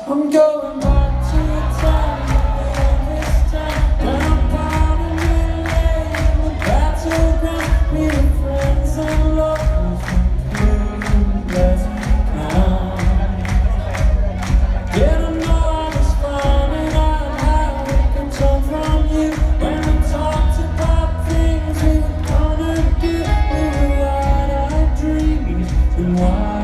I'm going back to the time this time. When I'm pounding relay in the battleground, meeting friends and lovers from clueless town. Didn't know I was finding out how it could turn from you. When we talked about things we were gonna do, we were wide-eyed dreaming and wide.